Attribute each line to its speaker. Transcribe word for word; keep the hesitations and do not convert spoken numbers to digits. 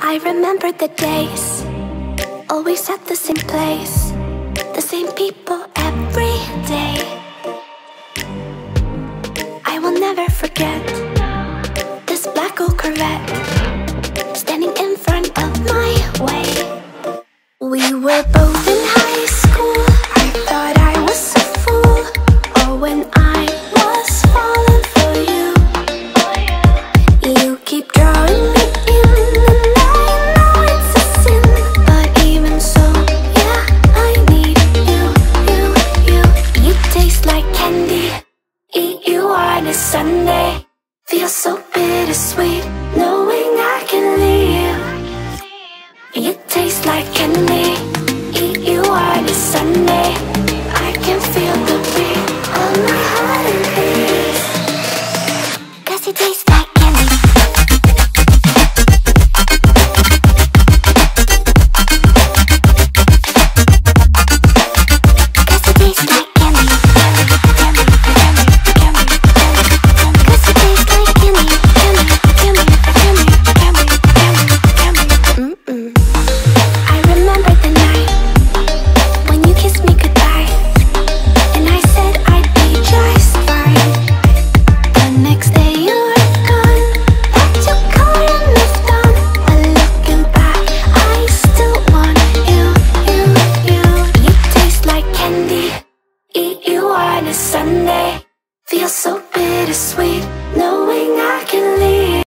Speaker 1: I remember the days, always at the same place, the same people every day. I will never forget this black old Corvette.